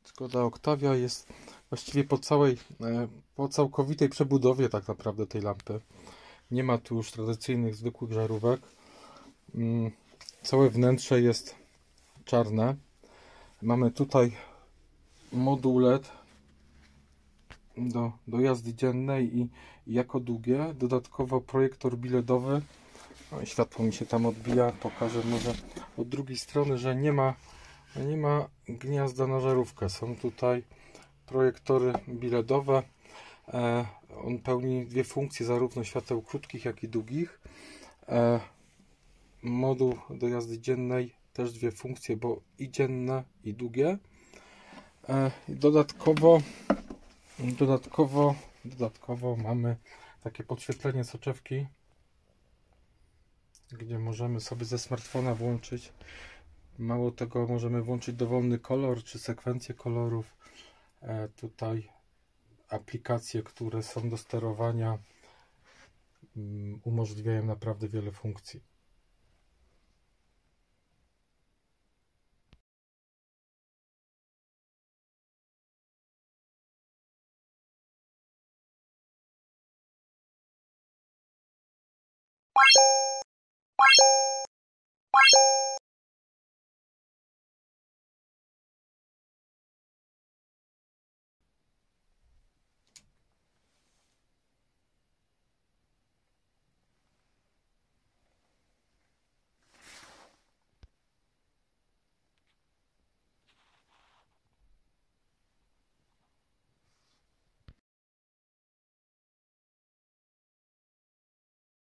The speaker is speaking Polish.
Skoda Octavia jest właściwie po całkowitej przebudowie tak naprawdę tej lampy. Nie ma tu już tradycyjnych, zwykłych żarówek. Całe wnętrze jest czarne. Mamy tutaj moduł LED do jazdy dziennej i jako długie. Dodatkowo projektor biledowy. Światło mi się tam odbija. Pokażę może od drugiej strony, że nie ma gniazda na żarówkę. Są tutaj projektory biledowe. On pełni dwie funkcje, zarówno świateł krótkich, jak i długich. Moduł do jazdy dziennej też dwie funkcje, bo i dzienne, i długie. Dodatkowo mamy takie podświetlenie soczewki, gdzie możemy sobie ze smartfona włączyć. Mało tego, możemy włączyć dowolny kolor czy sekwencję kolorów. Tutaj aplikacje, które są do sterowania, umożliwiają naprawdę wiele funkcji.